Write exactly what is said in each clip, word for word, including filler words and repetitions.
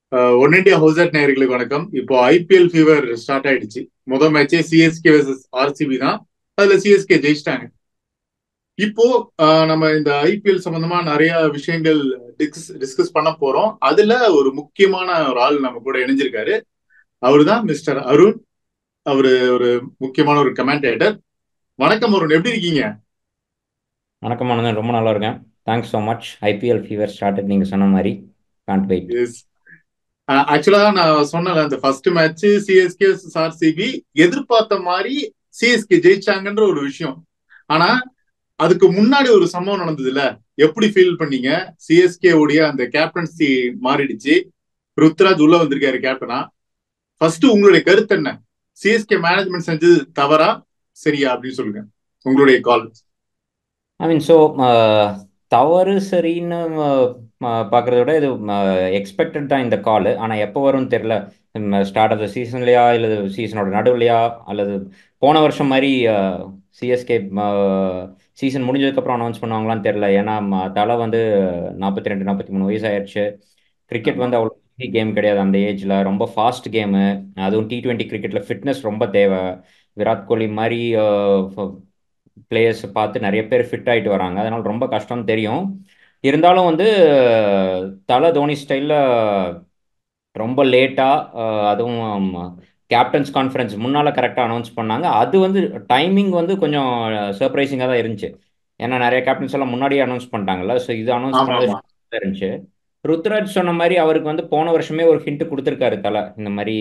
One India ஹவுசட் நேயர்களுக்கு வணக்கம். இப்போ ஐபிஎல் ஃபீவர் ஸ்டார்ட் ஆயிடுச்சு. முதல் மேட்சே சிஎஸ்கே வர்சஸ் ஆர்சிபி தான். அதுல சிஎஸ்கே ஜெயிச்சிட்டாங்க. இப்போ ஆஹ், நம்ம இந்த ஐபிஎல் சம்பந்தமா நிறைய விஷயங்கள் டிஸ்கஸ் டிஸ்கஸ் பண்ண போறோம். அதுல ஒரு முக்கியமான ஒரு ஆள் நம்ம கூட இணைஞ்சிருக்காரு. அவரு தான் மிஸ்டர் அருண். அவரு ஒரு முக்கியமான ஒரு கமெண்டேட்டர். வணக்கம் அருண், எப்படி இருக்கீங்க? வணக்கம் ஆனந்தன், ரொம்ப நல்லா இருக்கேன். Thanks so much. IPL fever started நீங்கள் சொன்ன மாதிரி. Can't wait. எஸ். ஆக்சுவலா நான் சொன்னல, அந்த ஃபர்ஸ்ட் மேட்ச் சிஎஸ்கே ஆர்சிபி எதிர்பார்த்த மாதிரி சிஎஸ்கே ஜெயிச்சாங்கன்ற ஒரு விஷயம். ஆனா அதுக்கு முன்னாடி ஒரு சம்பவம் நடந்ததுல, எப்படி ஃபீல் பண்ணீங்க? சிஎஸ்கே உடைய அந்த கேப்டன்சி மாறிடுச்சு. ருத்ராஜ் உள்ள வந்திருக்காரு கேப்டனா. ஃபர்ஸ்ட் உங்களுடைய கருத்து என்ன? சிஎஸ்கே மேனேஜ்மெண்ட் செஞ்சது தவறா சரியா அப்படின்னு சொல்லுங்க, உங்களுடைய கால். ஐ மீன் ஸோ தவறு சரின்னு பார்க்குறத விட இது எக்ஸ்பெக்டட் தான் இந்த கால். ஆனால் எப்போ வரும்னு தெரில. ஸ்டார்ட் ஆஃப் த சீசன்லையா இல்லை சீசனோட நடுவுலையா அல்லது போன வருஷம் மாதிரி சிஎஸ்கே சீசன் முடிஞ்சதுக்கப்புறம் அனௌன்ஸ் பண்ணுவாங்களான்னு தெரில. ஏன்னா ம, தலை வந்து நாற்பத்தி ரெண்டு நாற்பத்தி மூணு வயசு ஆயிடுச்சு. கிரிக்கெட் ஆமா. வந்து அவ்வளோ கேம் கிடையாது அந்த ஏஜில். ரொம்ப ஃபாஸ்ட் கேமு. அதுவும் டி டுவெண்ட்டி கிரிக்கெட்டில் ஃபிட்னஸ் ரொம்ப தேவை. விராட் கோலி மாதிரி பிளேயர்ஸ் பார்த்து நிறைய பேர் ஃபிட் ஆகிட்டு வராங்க. அதனால ரொம்ப கஷ்டம்னு தெரியும். இருந்தாலும் வந்து தலை தோனி ஸ்டைலில் ரொம்ப லேட்டாக, அதுவும் கேப்டன்ஸ் கான்ஃபரன்ஸ் முன்னால் கரெக்டாக அனௌன்ஸ் பண்ணாங்க. அது வந்து டைமிங் வந்து கொஞ்சம் சர்ப்ரைசிங்காக தான் இருந்துச்சு. ஏன்னா நிறைய கேப்டன்ஸ் எல்லாம் முன்னாடியே அனௌன்ஸ் பண்ணிட்டாங்கல்ல. ஸோ இது அனௌன்ஸ் ஆமா பண்ணது ஆமா. shock ஆ இருந்துச்சு. ருத்ராஜ் சொன்ன மாதிரி அவருக்கு வந்து போன வருஷமே ஒரு ஹிண்ட் கொடுத்துருக்காரு தலை, இந்த மாதிரி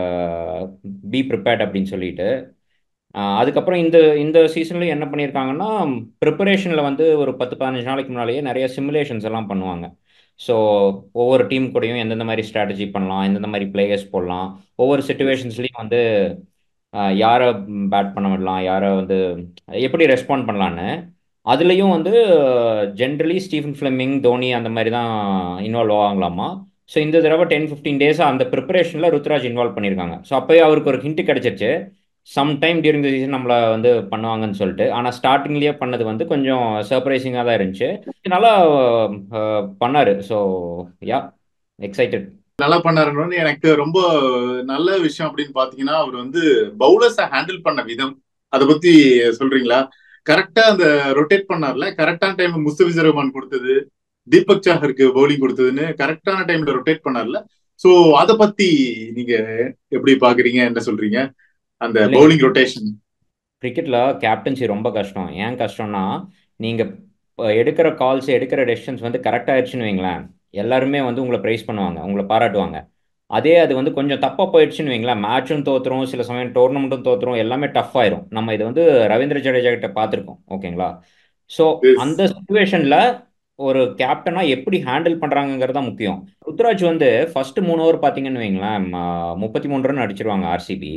பி ப்ரிப்பேர்ட் அப்படின்னு சொல்லிட்டு. ஆஹ் அதுக்கப்புறம் இந்த இந்த சீசன்லயும் என்ன பண்ணியிருக்காங்கன்னா, ப்ரிப்பரேஷனில் வந்து ஒரு பத்து பதினஞ்சு நாளைக்கு முன்னாலேயே நிறைய சிமுலேஷன்ஸ் எல்லாம் பண்ணுவாங்க. ஸோ ஒவ்வொரு டீம் கூடயும் எந்தெந்த மாதிரி ஸ்ட்ராட்டஜி பண்ணலாம், எந்தெந்த மாதிரி பிளேயர்ஸ் போடலாம், ஒவ்வொரு சுச்சுவேஷன்ஸ்லையும் வந்து ஆஹ் யாரை பேட் பண்ண விடலாம், யாரை வந்து எப்படி ரெஸ்பாண்ட் பண்ணலான்னு. அதுலேயும் வந்து ஜென்ரலி ஸ்டீஃபன் ஃப்ளெமிங், தோனி அந்த மாதிரி தான் இன்வால்வ் ஆவாங்களாமா. ஸோ இந்த தடவை டென் ஃபிஃப்டீன் டேஸாக அந்த ப்ரிப்பரேஷனில் ருத்ராஜ் இன்வால்வ் பண்ணியிருக்காங்க. ஸோ அப்போயே அவருக்கு ஒரு ஹிண்ட் கிடைச்சிருச்சு some time during the season நம்மளை வந்து பண்ணுவாங்கன்னு சொல்லிட்டு. ஆனால் ஸ்டார்டிங்லேயே பண்ணது வந்து கொஞ்சம் சர்ப்ரைசிங்காக தான் இருந்துச்சு. நல்லா அஹ், பண்ணாரு. So yeah, excited. நல்லா பண்ணாருன்னு எனக்கு ரொம்ப நல்ல விஷயம் அப்படின்னு பாத்தீங்கன்னா, அவர் வந்து பவுலர்ஸை ஹேண்டில் பண்ண விதம், அதை பத்தி சொல்றீங்களா? கரெக்டா அந்த ரொட்டேட் பண்ணார்ல, கரெக்டான டைம் முஸ்தபிசர் ரஹ்மான் கொடுத்தது, தீபக் சாஹருக்கு பவுலிங் கொடுத்ததுன்னு கரெக்டான டைம்ல ரொட்டேட் பண்ணார்ல. சோ அத பத்தி நீங்க எப்படி பாக்குறீங்க, என்ன சொல்றீங்க அந்த இல்லைங்க, பவுலிங் ரொட்டேஷன்? கிரிக்கெட்டில் கேப்டன்சி ரொம்ப கஷ்டம். ஏன் கஷ்டம்னா, நீங்கள் எடுக்கிற கால்ஸ், எடுக்கிற டெசிஷன்ஸ் வந்து கரெக்டாக ஆயிடுச்சுன்னு வைங்களேன், எல்லாருமே வந்து உங்களை ப்ரைஸ் பண்ணுவாங்க, உங்களை பாராட்டுவாங்க. அதே அது வந்து கொஞ்சம் தப்பாக போயிடுச்சுன்னு வைங்களேன், மேட்சும் தோத்துரும், சில சமயம் டோர்னமெண்ட்டும் தோத்துரும், எல்லாமே டஃப் ஆயிரும். நம்ம இது வந்து ரவீந்திர ஜடேஜா கிட்ட பார்த்துருக்கோம், ஓகேங்களா? ஸோ அந்த சுச்சுவேஷனில் ஒரு கேப்டனா எப்படி ஹேண்டில் பண்ணுறாங்கிறது தான் முக்கியம். ருத்ராஜ் வந்து ஃபர்ஸ்ட் மூணு ஓவர் பார்த்தீங்கன்னு வைங்களேன், முப்பத்தி மூணு ரன் அடிச்சிருவாங்க ஆர்சிபி.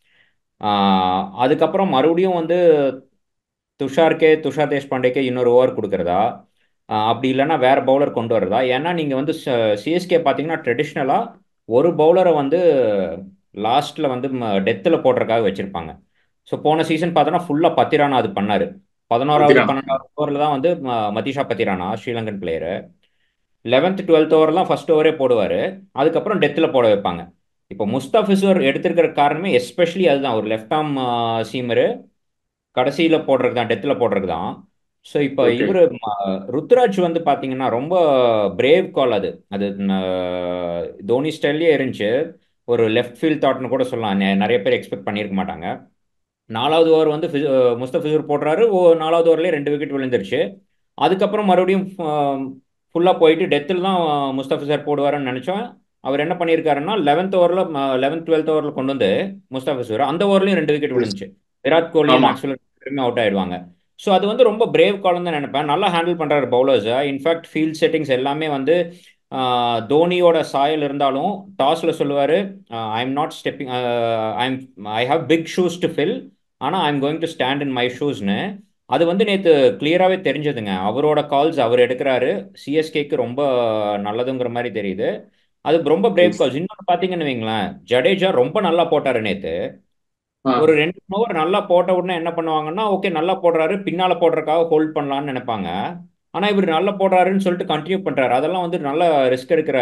அதுக்கப்புறம் மறுபடியும் வந்து துஷார்க்கே, துஷார் தேஷ்பாண்டேக்கே இன்னொரு ஓவர் கொடுக்குறதா, ஆஹ் அப்படி இல்லைன்னா வேற பவுலர் கொண்டு வரதா. ஏன்னா நீங்கள் வந்து சிஎஸ்கே பார்த்தீங்கன்னா ட்ரெடிஷ்னலாக ஒரு பவுலரை வந்து லாஸ்ட்டில் வந்து டெத்தில் போடுறதுக்காக வச்சுருப்பாங்க. ஸோ போன சீசன் பார்த்தோன்னா ஃபுல்லாக பத்திரானா அது பண்ணார். பதினோராவது பத்திரானா. பன்னெண்டாவது ஓவரில் தான் வந்து ம- Matheesha Pathirana, Sri Lankan player, eleventh twelfth ஓவர்லாம் ஃபர்ஸ்ட் ஓவரே போடுவார். அதுக்கப்புறம் டெத்தில் போட வைப்பாங்க. இப்போ முஸ்தாபிசர் எடுத்திருக்கிற காரணமே எஸ்பெஷலி அதுதான், ஒரு லெஃப்ட் ஆர்ம் சீமரு, கடைசியில் போடுறது தான், டெத்தில் போடுறது தான். ஸோ இப்போ ஓகே. இவர் ருத்ராஜ் வந்து பார்த்தீங்கன்னா ரொம்ப பிரேவ் கால் அது. அது ந- தோனி ஸ்டைல்லே இருந்துச்சு. ஒரு லெஃப்ட் ஃபீல்ட் தாட்னு கூட சொல்லலாம். நெ- நிறைய பேர் எக்ஸ்பெக்ட் பண்ணியிருக்க மாட்டாங்க. நாலாவது ஓவர் வந்து ஃபிஸ்- அஹ் முஸ்தபிசூர் போடுறாரு. ஓ, நாலாவது ஓவர்லேயே ரெண்டு விக்கெட் விழுந்துருச்சு. அதுக்கப்புறம் மறுபடியும் ஃபுல்லாக போயிட்டு டெத்தில் தான் முஸ்தபிசர் போடுவாருன்னு நினச்சோம். அவர் என்ன பண்ணியிருக்காருன்னா, லெவன்த் ஓவரில் லெவன்த் டுவெல்த் ஓவரில் கொண்டு வந்து முஸ்தபிசூர் அந்த ஓவர்லையும் ரெண்டு விக்கெட் விழுந்துச்சு. விராட் கோலி ஆமா. மேக்ஸ்வெல் ரெண்டுமே அவுட் ஆயிடுவாங்க. ஸோ அது வந்து ரொம்ப பிரேவ் கால்னு தான் நினைப்பேன். நல்லா ஹேண்டில் பண்ணுறாரு பவுலர்ஸை. இன்ஃபேக்ட் ஃபீல்ட் செட்டிங்ஸ் எல்லாமே வந்து ஆஹ், தோனியோட சாயல் இருந்தாலும் டாஸில் சொல்லுவார், I am not stepping, I am I have big shoes to fill, ஆனால் I am going to stand in my ஷூஸ்னு. அது வந்து நேற்று கிளியராகவே தெரிஞ்சதுங்க. அவரோட கால்ஸ் அவர் எடுக்கிறாரு, சிஎஸ்கேக்கு ரொம்ப நல்லதுங்கிற மாதிரி தெரியுது. அது ரொம்ப பிரேவ் கால்ஸ். இன்னொன்று பார்த்தீங்கன்னு வைங்களேன், ஜடேஜா ரொம்ப நல்லா போட்டாரு நேற்று. ஆ. ஒரு ரெண்டு ஓவர் நல்லா போட்ட உடனே என்ன பண்ணுவாங்கன்னா, ஓகே நல்லா போடுறாரு, பின்னால போடுறதுக்காக ஹோல்ட் பண்ணலாம்னு நினைப்பாங்க. ஆனால் இவர் நல்லா போடுறாருன்னு சொல்லிட்டு கண்டினியூ பண்ணுறாரு. அதெல்லாம் வந்து நல்ல ரிஸ்க் எடுக்கிறாரு.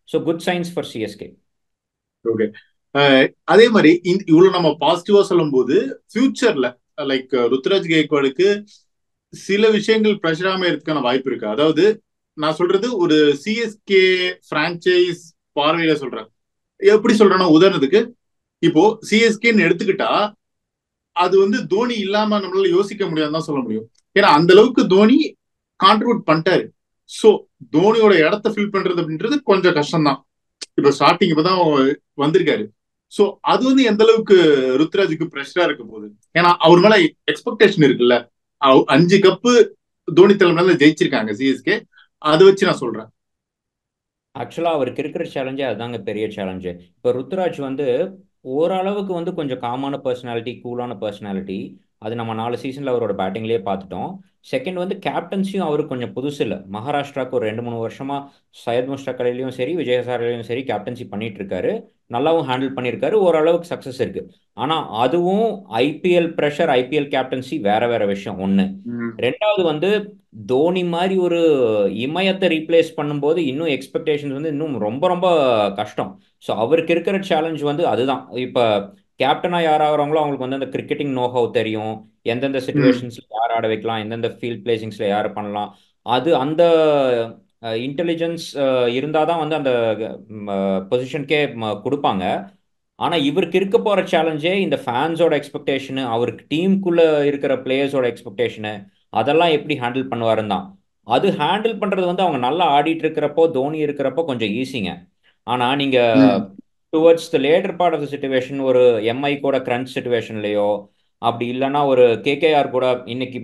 So good signs for CSK. Okay, அதே மாதிரி இவ்வளவு நம்ம பாசிட்டிவா சொல்லும் போது ஃபியூச்சர்ல லைக் ருத்ராஜ் கெய்க்வாடுக்கு சில விஷயங்கள் பிரஷராம இருக்கிறதுக்கான வாய்ப்பு இருக்கு. அதாவது நான் சொல்றது ஒரு சிஎஸ்கே பிரான்ச்சைஸ் பார்வையில சொல்றேன். எப்படி சொல்றேன்னா, உதாரணத்துக்கு இப்போ சிஎஸ்கேன்னு எடுத்துக்கிட்டா அது வந்து தோனி இல்லாம நம்மளால யோசிக்க முடியாதுன்னு தான் சொல்ல முடியும். ஏன்னா அந்த அளவுக்கு தோனி கான்ட்ரிபியூட் பண்ணிட்டாரு. சோ தோனியோட இடத்த ஃபில் பண்றது அப்படின்றது கொஞ்சம் கஷ்டம் தான். இப்ப ஸ்டார்டிங் இப்பதான் வந்திருக்காரு. சோ அது வந்து எந்த அளவுக்கு ருத்ராஜுக்கு பிரஷரா இருக்க போகுது. ஏன்னா அவர் மேல எக்ஸ்பெக்டேஷன் இருக்குல்ல. அஞ்சு கப்பு தோனி தலைமையில ஜெயிச்சிருக்காங்க சிஎஸ்கே. அதை வச்சு நான் சொல்றேன். ஆக்சுவலாக அவருக்கு இருக்கிற சேலஞ்சே அதுதாங்க பெரிய சேலஞ்சு. இப்போ ருத்ராஜ் வந்து ஓரளவுக்கு வந்து கொஞ்சம் காமான பர்சனாலிட்டி, கூலான பர்சனாலிட்டி. அது நம்ம நாலு சீசனில் அவரோட பேட்டிங்லேயே பார்த்துட்டோம். செகண்ட் வந்து கேப்டன்சியும் அவருக்கு கொஞ்சம் புதுசு இல்லை. மகாராஷ்டிராவுக்கு ஒரு ரெண்டு மூணு வருஷமாக சையத் முஷ்டாக் அலிலையும் சரி, விஜயசாரிலையும் சரி கேப்டன்சி பண்ணிட்டு இருக்காரு. நல்லாவும் ஹேண்டில் பண்ணியிருக்காரு. ஓரளவுக்கு சக்ஸஸ் இருக்கு. ஆனால் அதுவும் ஐபிஎல் ப்ரெஷர், ஐபிஎல் கேப்டன்சி வேற வேற விஷயம் ஒன்று. ரெண்டாவது வந்து தோனி மாதிரி ஒரு இமயத்தை ரீப்ளேஸ் பண்ணும்போது இன்னும் எக்ஸ்பெக்டேஷன்ஸ் வந்து இன்னும் ரொம்ப ரொம்ப கஷ்டம். ஸோ அவருக்கு இருக்கிற சேலஞ்ச் வந்து அதுதான். இப்போ கேப்டனாக யார் ஆகிறாங்களோ அவங்களுக்கு வந்து அந்த கிரிக்கெட்டிங் நோஹவ் தெரியும். எந்தெந்த சுச்சுவேஷன்ஸில் யார் ஆட வைக்கலாம், எந்தெந்த ஃபீல்ட் பிளேசிங்ஸில் யார் பண்ணலாம், அது அந்த இன்டெலிஜென்ஸ் இருந்தால் தான் வந்து அந்த பொசிஷனுக்கே கொடுப்பாங்க. ஆனால் இவருக்கு இருக்க போகிற சேலஞ்சே இந்த ஃபேன்ஸோட எக்ஸ்பெக்டேஷனு, அவருக்கு டீமுக்குள்ளே இருக்கிற பிளேயர்ஸோட எக்ஸ்பெக்டேஷனு, அதெல்லாம் எப்படி ஹேண்டில் பண்ணுவாருன்னு தான். அது ஹேண்டில் பண்ணுறது வந்து அவங்க நல்லா ஆடிட்டு இருக்கிறப்போ, தோனி இருக்கிறப்போ கொஞ்சம் ஈஸிங்க. ஆனால் நீங்கள் towards the latter part of the situation, ஒரு எம்ஐ கூட கிரன்ச் சுச்சுவேஷன்லையோ அப்படி இல்லைன்னா ஒரு கேகேஆர் கூட இன்னைக்கு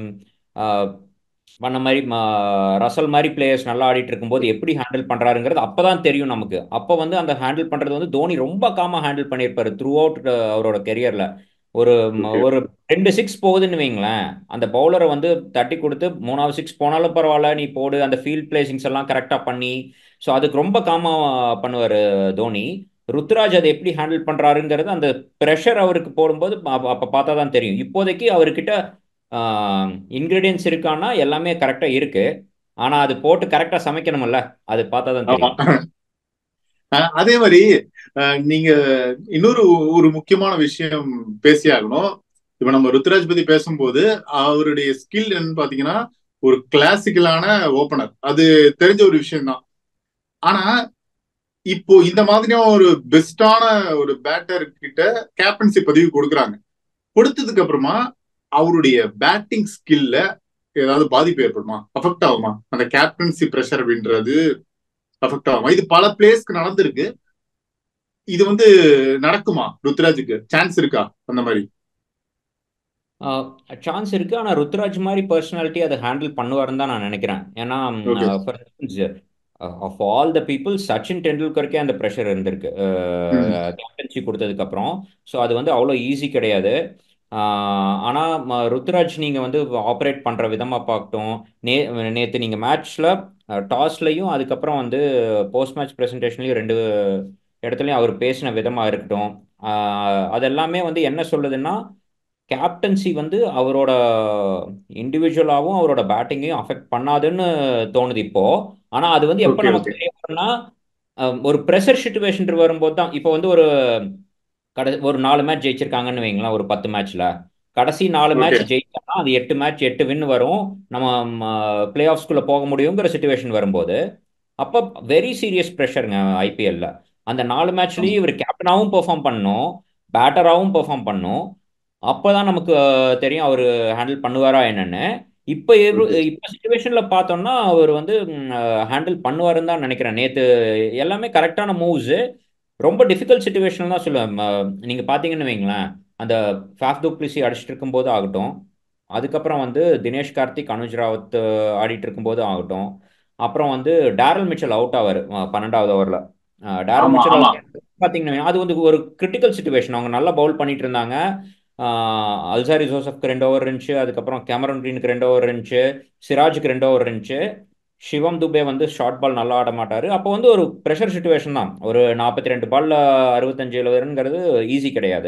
பண்ண மாதிரி ரசல் மாதிரி பிளேயர்ஸ் நல்லா ஆடிட்டு இருக்கும்போது எப்படி ஹேண்டில் பண்றாருங்கிறது அப்பதான் தெரியும் நமக்கு. அப்போ வந்து அந்த ஹேண்டில் பண்றது வந்து தோனி ரொம்ப காமா ஹேண்டில் பண்ணியிருப்பாரு த்ரூ அவுட் அவரோட கெரியர்ல. ஒரு ஒரு ரெண்டு சிக்ஸ் போகுதுன்னு வைங்களேன், அந்த பவுலரை வந்து தட்டி கொடுத்து மூணாவது சிக்ஸ் போனாலும் பரவாயில்ல நீ போடு, அந்த ஃபீல்ட் பிளேசிங்ஸ் எல்லாம் கரெக்டா பண்ணி, ஸோ அதுக்கு ரொம்ப காமா பண்ணுவார் தோனி. ருத்ராஜ் அதை எப்படி ஹேண்டில் பண்றாருங்கிறது அந்த ப்ரெஷர் அவருக்கு போடும்போது அப்போ பார்த்தா தான் தெரியும். இப்போதைக்கு அவர்கிட்ட இன்கிரீடியன்ஸ் இருக்கான்னா எல்லாமே கரெக்டா இருக்கு. ஆனா அது போட்டு கரெக்டா சமைக்கணும்ல, அது பார்த்தா தான் தெரியும். அதே மாதிரி நீங்க இன்னொரு ஒரு முக்கியமான விஷயம் பேசியாகணும். இப்ப நம்ம ருத்ராஜ் பத்தி பேசும்போது அவருடைய ஸ்கில் என்னன்னு பாத்தீங்கன்னா ஒரு கிளாசிக்கலான ஓபனர், அது தெரிஞ்ச ஒரு விஷயம் தான். ஆனா இப்போ இந்த மாதிரியான ஒரு பெஸ்டான ஒரு பேட்டர் கிட்ட கேப்டன்சி பதவி கொடுக்குறாங்க. கொடுத்ததுக்கு அப்புறமா அவருடைய பேட்டிங் ஸ்கில்ல ஏதாவது பாதிப்பு ஏற்படுமா, அஃபெக்ட் ஆகுமா? அந்த கேப்டன்சி பிரஷர் அப்படின்றது அஃபெக்ட் ஆகுமா? இது பல பிளேஸ்க்கு நடந்திருக்கு. இது வந்து நடக்குமா? ருத்ராஜுக்கு சான்ஸ் இருக்கா அந்த மாதிரி? சான்ஸ் இருக்கு. ஆனா ருத்ராஜ் மாதிரி பர்சனாலிட்டி அதை ஹேண்டில் பண்ணுவாருன்னு தான் நான் நினைக்கிறேன். ஏன்னா for instance of all the people Sachin டெண்டுல்கருக்கே அந்த ப்ரெஷர் இருந்திருக்கு கேப்டன்சி கொடுத்ததுக்கு அப்புறம். ஸோ அது வந்து அவ்வளோ ஈஸி கிடையாது. ஆனால் ருத்ராஜ் நீங்கள் வந்து ஆப்ரேட் பண்ணுற விதமாக பார்க்கட்டும், நே நேற்று நீங்கள் மேட்ச்சில் டாஸ்லையும் அதுக்கப்புறம் வந்து போஸ்ட் மேட்ச் ப்ரெசன்டேஷன்லையும் ரெண்டு இடத்துலையும் அவர் பேசின விதமாக இருக்கட்டும், அதெல்லாமே வந்து என்ன சொல்லுதுன்னா கேப்டன்சி வந்து அவரோட இண்டிவிஜுவலாகவும் அவரோட பேட்டிங்கையும் அஃபெக்ட் பண்ணாதுன்னு தோணுது இப்போ. ஆனால் அது வந்து எப்போ நமக்கு தெரிய வரும்னா ஒரு ப்ரெஷர் சிச்சுவேஷன் வரும்போது தான். இப்போ வந்து ஒரு கடை ஒரு நாலு மேட்ச் ஜெயிச்சிருக்காங்கன்னு வைங்களேன், ஒரு பத்து மேட்ச்ல கடைசி நாலு மேட்ச் ஜெயிச்சாங்கன்னா அது எட்டு மேட்ச் எட்டு வின் வரும், நம்ம பிளே ஆஃப்ஸ்குள்ள போக முடியுங்கிற சிச்சுவேஷன் வரும்போது அப்போ வெரி சீரியஸ் ப்ரெஷருங்க ஐபிஎல்ல. அந்த நாலு மேட்ச்லயும் இவர் கேப்டனாகவும் பெர்ஃபார்ம் பண்ணணும், பேட்டராகவும் பெர்ஃபார்ம் பண்ணணும். அப்போதான் நமக்கு தெரியும் அவர் ஹேண்டில் பண்ணுவாரா என்னன்னு. இப்போ இப்போ சிச்சுவேஷன்ல பார்த்தோம்னா அவர் வந்து ஹேண்டில் பண்ணுவாருன்னு தான் நினைக்கிறேன். நேற்று எல்லாமே கரெக்டான மூவ்ஸ். ரொம்ப டிஃபிகல்ட் சிச்சுவேஷன் தான் சொல்லுவேன். நீங்க பாத்தீங்கன்னு வைங்களேன், அந்த ஃபாஃப் டு பிளிஸி அடிச்சுட்டு இருக்கும்போது ஆகட்டும், அதுக்கப்புறம் வந்து தினேஷ் கார்த்திக், அனுஜ் ராவத் ஆடிட்டு இருக்கும்போது ஆகட்டும், அப்புறம் வந்து டேரல் மிச்சல் அவுட் ஆவார் பன்னெண்டாவது ஓவரில். டேரல் மிச்சல் பார்த்தீங்கன்னா அது வந்து ஒரு கிரிட்டிக்கல் சிச்சுவேஷன். அவங்க நல்லா பவுல் பண்ணிட்டு இருந்தாங்க. அல்சாரி ஜோசப்க்கு ரெண்டு ஓவர் இருந்துச்சு, அதுக்கப்புறம் கேமரன் கிரீனுக்கு ரெண்டு ஓவர் இருந்துச்சு, சிராஜுக்கு ரெண்டு ஓவர் இருந்துச்சு, சிவம் துபே வந்து ஷார்ட் பால் நல்லா ஆட மாட்டாரு. அப்போ வந்து ஒரு ப்ரெஷர் சிச்சுவேஷன் தான். ஒரு நாற்பத்தி ரெண்டு பால்ல அறுபத்தஞ்சு எழுபது ரன்ங்கிறது ஈஸி கிடையாது.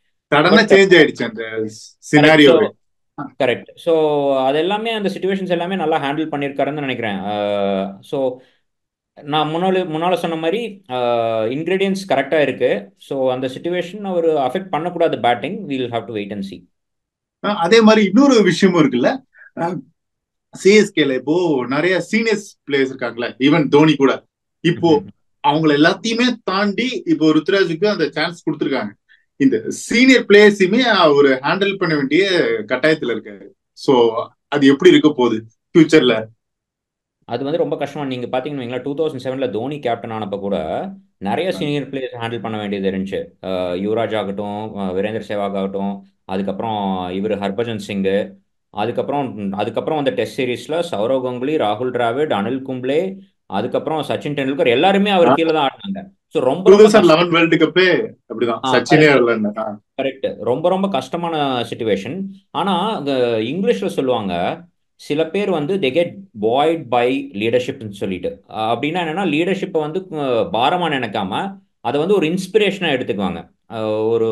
கரெக்ட். ஸோ அது எல்லாமே அந்த சிச்சுவேஷன்ஸ் எல்லாமே நல்லா ஹேண்டில் பண்ணியிருக்காருன்னு நினைக்கிறேன். ஸோ நான் முன்னாடி முன்னால் சொன்ன மாதிரி இன்க்ரீடியன்ஸ் கரெக்டாக இருக்கு. ஸோ அந்த சுச்சுவேஷன் அவர் அஃபெக்ட் பண்ணக்கூடாது batting. We'll have to wait and see. அதே மாதிரி இன்னொரு விஷயமும் இருக்குல்ல, சிஎஸ்கேல இப்போ நிறைய சீனியர்ஸ் பிளேயர்ஸ் இருக்காங்களே, ஈவன் தோனி கூட இப்போ அவங்கள எல்லாத்தையுமே தாண்டி இப்போ ருத்ராஜுக்கு அந்த சான்ஸ் கொடுத்துருக்காங்க. இந்த சீனியர் பிளேயர்ஸையுமே அவர் ஹேண்டில் பண்ண வேண்டிய கட்டாயத்துல இருக்காரு. சோ அது எப்படி இருக்க போகுது ஃபியூச்சர்ல? அது வந்து ரொம்ப கஷ்டம். நீங்கள் பார்த்தீங்கன்னா டூ தௌசண்ட் செவனில் தோனி கேப்டன் ஆனப்போ கூட நிறைய சீனியர் பிளேயர்ஸ் ஹேண்டில் பண்ண வேண்டியது இருந்துச்சு. யுவராஜ் ஆகட்டும், வீரேந்தர் சேவாக் ஆகட்டும், அதுக்கப்புறம் இவர் ஹர்பஜன் சிங்கு, அதுக்கப்புறம் அதுக்கப்புறம் அந்த டெஸ்ட் சீரீஸில் சௌரவ் கங்குலி, ராகுல் டிராவிட், அனில் கும்ப்ளே, அதுக்கப்புறம் சச்சின் டெண்டுல்கர் எல்லாருமே அவர் கீழே தான் ஆடினாங்க. ஸோ ரொம்ப டூ ரொம்ப தௌசண்ட் லெவன் வேர்ல்டு கப்பே அப்படிதான், சச்சினே விளையாடுனா. கரெக்ட். ரொம்ப ரொம்ப கஷ்டமான சுச்சுவேஷன். ஆனால் இங்கிலீஷில் சொல்லுவாங்க, சில பேர் வந்து தே கெட் பாய்ட் பை லீடர்ஷிப்னு சொல்லிட்டு. அப்படின்னா என்னன்னா, லீடர்ஷிப்பை வந்து பாரமாக நினைக்காம அதை வந்து ஒரு இன்ஸ்பிரேஷனாக எடுத்துக்குவாங்க. ஒரு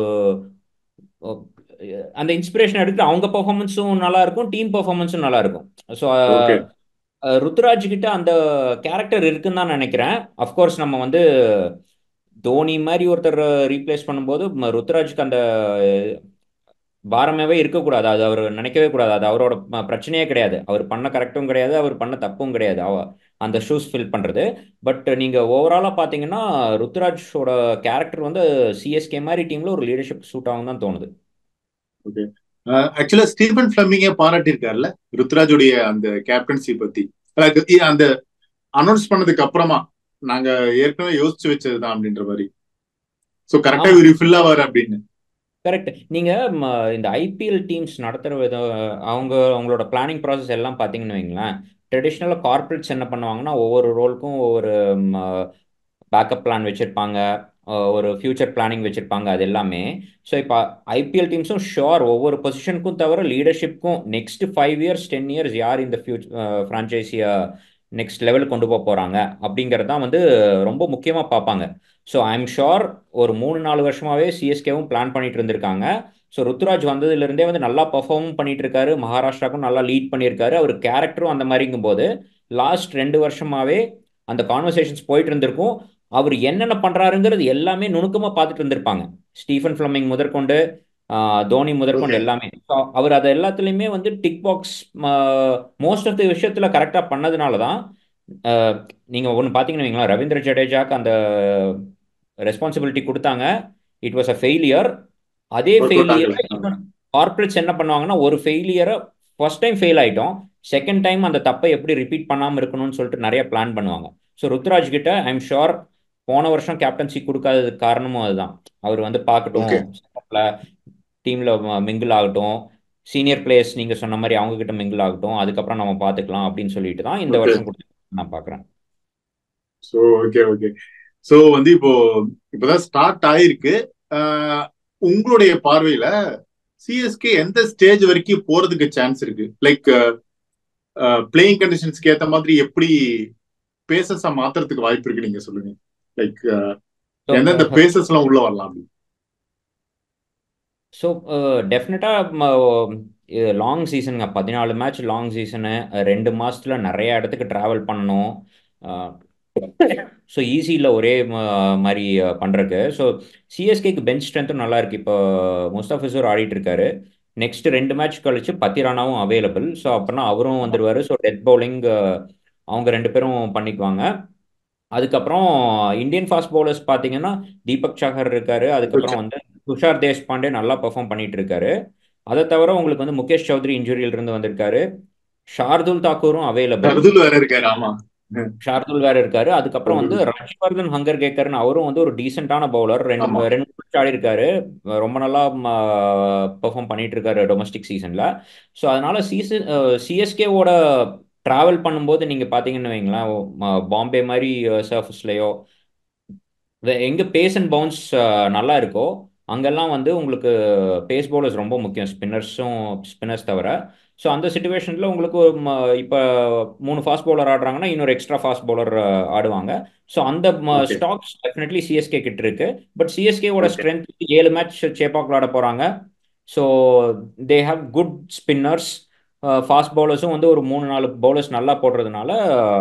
அந்த இன்ஸ்பிரேஷன் எடுத்து அவங்க பெர்ஃபார்மன்ஸும் நல்லா இருக்கும், டீம் பெர்ஃபார்மன்ஸும் நல்லா இருக்கும். ஸோ ருத்துராஜ் கிட்ட அந்த கேரக்டர் இருக்குன்னு தான் நினைக்கிறேன். அஃப்கோர்ஸ் நம்ம வந்து தோனி மாதிரி ஒருத்தர் ரீப்ளேஸ் பண்ணும்போது ருத்துராஜுக்கு அந்த பாரமாகவே இருக்கக்கூடாது. அது அவர் நினைக்கவே கூடாது. அது அவரோட பிரச்சனையே கிடையாது. அவர் பண்ண கரெக்டும் கிடையாது, அவர் பண்ண தப்பும் கிடையாது அவ அந்த ஷூஸ் ஃபில் பண்ணுறது. பட் நீங்கள் ஓவராலாக பார்த்தீங்கன்னா ருத்ராஜோட கேரக்டர் வந்து சிஎஸ்கே மாதிரி டீமில் ஒரு லீடர்ஷிப் சூட் ஆகும் தான் தோணுது. ஓகே. ஆக்சுவலா ஸ்டீஃபன் ஃபிளமிங்கே பாராட்டியிருக்காருல்ல ருத்ராஜுடைய அந்த கேப்டன்சி பத்தி. அந்த அனௌன்ஸ் பண்ணதுக்கு அப்புறமா நாங்க ஏற்கனவே யோசிச்சு வச்சதுதான் அப்படின்ற மாதிரி. சோ கரெக்டா இவரு ஃபில் ஆவாரு அப்படின்னு. கரெக்ட். நீங்க இந்த ஐபிஎல் டீம்ஸ் நடத்துற விதம், அவங்க அவங்களோட பிளானிங் ப்ராசஸ் எல்லாம் பார்த்தீங்கன்னு வைங்களேன், ட்ரெடிஷ்னலாக கார்பரேட்ஸ் என்ன பண்ணுவாங்கன்னா ஒவ்வொரு ரோலுக்கும் ஒவ்வொரு பேக்கப் பிளான் வச்சுருப்பாங்க, ஒரு ஃபியூச்சர் பிளானிங் வச்சுருப்பாங்க, அது எல்லாமே. ஸோ இப்போ ஐபிஎல் டீம்ஸும் ஷோர் ஒவ்வொரு பொசிஷனுக்கும் தவிர லீடர்ஷிப்க்கும் next five years ten years யார் இந்த ஃபியூச்சர் ஃப்ரான்ச்சைஸியை நெக்ஸ்ட் லெவலுக்கு கொண்டு போக போகிறாங்க அப்படிங்கிறது தான் வந்து ரொம்ப முக்கியமாக பார்ப்பாங்க. ஸோ ஐ எம் ஷோர் ஒரு மூணு நாலு வருஷமாகவே சிஎஸ்கேவும் பிளான் பண்ணிட்டு இருந்திருக்காங்க. ஸோ ருத்துராஜ் வந்ததுலேருந்தே வந்து நல்லா பர்ஃபார்மும் பண்ணிட்டு இருக்காரு, மகாராஷ்டிராவுக்கும் நல்லா லீட் பண்ணியிருக்காரு. அவர் கேரக்டரும் அந்த மாதிரிங்கும் போது லாஸ்ட் ரெண்டு வருஷமாகவே அந்த கான்வர்சேஷன்ஸ் போயிட்டு இருந்திருக்கும். அவர் என்னென்ன பண்ணுறாருங்கிறது எல்லாமே நுணுக்கமாக பார்த்துட்டு இருந்திருப்பாங்க. ஸ்டீஃபன் ஃபிளமிங் முதற்கொண்டு, தோனி முதற்கொண்டு எல்லாமே. அவர் அதை எல்லாத்துலேயுமே வந்து tick box most of the விஷயத்தில் கரெக்டாக பண்ணதுனால தான் நீங்கள் ஒன்று பார்த்தீங்கன்னு வைங்களா, ரவீந்திர ஜடேஜாக்கு அந்த ரெஸ்பான்சிபிலிட்டி கொடுத்தாங்க, இட் வாஸ் அ ஃபெயிலியர். அதே ஃபெயிலியர் கார்பரேட்ஸ் என்ன பண்ணுவாங்கன்னா, ஒரு ஃபெயிலியரை ஃபர்ஸ்ட் டைம் ஃபெயில் ஆகிட்டோம், செகண்ட் டைம் அந்த தப்பை எப்படி ரிப்பீட் பண்ணாமல் இருக்கணும்னு சொல்லிட்டு நிறைய பிளான் பண்ணுவாங்க. ஸோ ருத்ராஜ் கிட்ட ஐ எம் ஷோர் போன வருஷம் கேப்டன்சி கொடுக்காததுக்கு காரணமும் அதுதான். அவர் வந்து பார்க்கட்டும், டீமில் மிங்கிள் ஆகட்டும், சீனியர் பிளேயர்ஸ் நீங்கள் சொன்ன மாதிரி அவங்க கிட்ட மிங்கிள் ஆகட்டும், அதுக்கப்புறம் நம்ம பார்த்துக்கலாம் அப்படின்னு சொல்லிட்டு தான் இந்த வருஷம் கொடுத்து நான் பார்க்குறேன். ஸோ ஓகே ஓகே ஸோ வந்து இப்போ இப்போதான் ஸ்டார்ட் ஆயிருக்கு. உங்களுடைய பார்வையில சிஎஸ்கே எந்த ஸ்டேஜ் வரைக்கும் போறதுக்கு சான்ஸ் இருக்கு? லைக் பிளேயிங் கண்டிஷன்ஸ்க்கு ஏற்ற மாதிரி எப்படி பேசஸா மாத்துறதுக்கு வாய்ப்பு இருக்கு நீங்க சொல்லுங்க. லைக் எந்தெந்த பேசஸ் எல்லாம் உள்ள வரலாம்? ஸோ டெஃபினட்டாக லாங் சீசனுங்க, பதினாலு மேட்ச் லாங் சீசனு, ரெண்டு மாசத்துல நிறைய இடத்துக்கு ட்ராவல் பண்ணணும். ஸோ ஈஸி இல்லை ஒரே மாதிரி பண்ணுறக்கு. ஸோ சிஎஸ்கேக்கு பெஞ்ச் ஸ்ட்ரென்த்தும் நல்லா இருக்கு. இப்போ முஸ்தாஃபிசூர் ஆடிட்டு இருக்காரு. நெக்ஸ்ட் ரெண்டு மேட்ச் கழிச்சு பத்திரானாவும் அவைலபிள். ஸோ அப்படின்னா அவரும் வந்துடுவார். ஸோ டெத் பவுலிங் அவங்க ரெண்டு பேரும் பண்ணிக்குவாங்க. அதுக்கப்புறம் இந்தியன் ஃபாஸ்ட் பவுலர்ஸ் பார்த்தீங்கன்னா தீபக் சாகர் இருக்காரு, அதுக்கப்புறம் வந்து துஷார் தேஷ்பாண்டே நல்லா பெர்ஃபார்ம் பண்ணிட்டு இருக்காரு. அதை தவிர உங்களுக்கு வந்து முகேஷ் சௌத்ரி இன்ஜுரியில இருந்து வந்திருக்காரு. ஷார்துல் தாக்கூரும் அவைலபிள். ஷார்துல் வேற இருக்காரு. அதுக்கப்புறம் வந்து ராஜ்வர்தன் ஹங்கர் கேக்கர்னு அவரும் வந்து ஒரு டீசென்டான பவுலர், ரெண்டு ரெண்டு மேட்ச் ஆடி இருக்காரு, ரொம்ப நல்லா பெர்ஃபார்ம் பண்ணிட்டு இருக்காரு டொமஸ்டிக் சீசன்ல. ஸோ அதனால சீசன் சிஎஸ்கேவோட டிராவல் பண்ணும்போது நீங்க பாத்தீங்கன்னு வைங்களேன், பாம்பே மாதிரி சர்ஃபஸ்லயோ எங்க பேஸ் அண்ட் பவுன்ஸ் நல்லா இருக்கோ அங்கெல்லாம் வந்து உங்களுக்கு பேஸ் பவுலர்ஸ் ரொம்ப முக்கியம், ஸ்பின்னர்ஸும் ஸ்பின்னர்ஸ் தவிர. ஸோ அந்த சுச்சுவேஷனில் உங்களுக்கு இப்போ மூணு ஃபாஸ்ட் பவுலர் ஆடுறாங்கன்னா இன்னொரு எக்ஸ்ட்ரா ஃபாஸ்ட் பவுலர் ஆடுவாங்க. ஸோ அந்த ஸ்டாக்ஸ் டெஃபினெட்லி சிஎஸ்கே கிட்ட இருக்கு. பட் சிஎஸ்கேவோட ஸ்ட்ரென்த் ஏழு மேட்ச் சேப்பாக்கில் ஆட போகிறாங்க. So they have good spinners, fast பவுலர்ஸும் வந்து ஒரு மூணு நாலு பவுலர்ஸ் நல்லா போடுறதுனால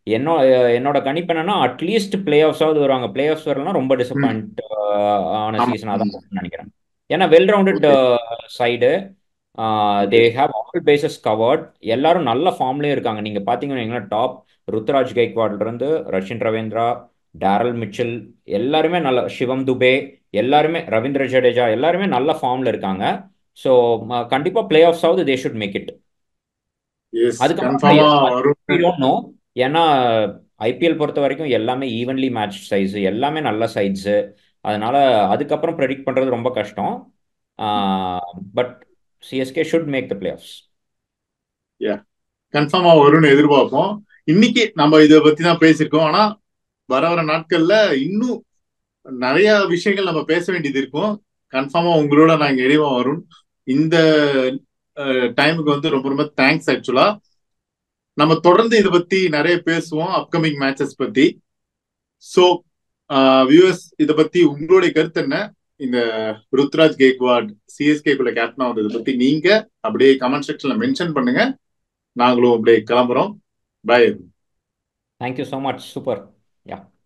என்னோ என்னோட கணிப்பு என்னன்னா அட்லீஸ்ட் பிளே ஆஃப்ஸாவது வருவாங்க. பிளே ஆஃப்ஸ் வரலாம் ரொம்ப ம். டிசப்பாயிண்ட் ஆன ஆமா. சீசனாக தான் ம். இருக்கும்னு நினைக்கிறேன். ஏன்னா well rounded okay. Side, they okay. Have all bases covered. எல்லாரும் நல்ல ஃபார்ம்லேயே இருக்காங்க. நீங்கள் பார்த்தீங்கன்னா டாப் ருத்ராஜ் கைக்வாட்ல இருந்து ரஷின் ரவீந்திரா, டேரல் மிச்சல், எல்லாருமே நல்ல, சிவம் துபே, எல்லாருமே, ரவீந்திர ஜடேஜா, எல்லாருமே நல்ல ஃபார்ம்ல இருக்காங்க. ஸோ கண்டிப்பாக பிளே ஆஃப்ஸ் ஆகுது, they should make it. Yes, அதுக்கப்புறம் கன்ஃபார்மா எதுவும் வரும். அதிகம்னோ, ஏன்னா ஐபிஎல் பொறுத்த வரைக்கும் எல்லாமே ஈவன்லி மேட்ச் சைஸ், எல்லாமே நல்ல சைட்ஸு. அதனால அதுக்கப்புறம் ப்ரெடிக்ட் பண்ணுறது ரொம்ப கஷ்டம். But CSK should make the play offs. Yeah, கன்ஃபார்மா வரும்னு எதிர்பார்ப்போம். இன்னைக்கு நம்ம இதை பத்தி தான் பேசியிருக்கோம். ஆனா வர வர நாட்கள்ல இன்னும் நிறைய விஷயங்கள் நம்ம பேச வேண்டியது இருக்கும். கன்ஃபார்மா உங்களோட நாங்க இணைவோம் வரும். இந்த டைமுக்கு வந்து ரொம்ப ரொம்ப தேங்க்ஸ். ஆக்சுவலா நம்ம தொடர்ந்து இதை பத்தி நிறைய பேசுவோம், அப்கமிங் மேட்சஸ் பத்தி. ஸோ வியூவர்ஸ், இதை பத்தி உங்களுடைய கருத்து என்ன? இந்த ருத்ராஜ் கெய்க்வாட் சிஎஸ்கே குள்ள கேப்டனா வந்ததை பத்தி நீங்க அப்படியே கமெண்ட் செக்ஷன்ல மென்ஷன் பண்ணுங்க. நாங்களும் அப்படியே கிளம்புறோம். Bye. Thank you so much. Super. யா.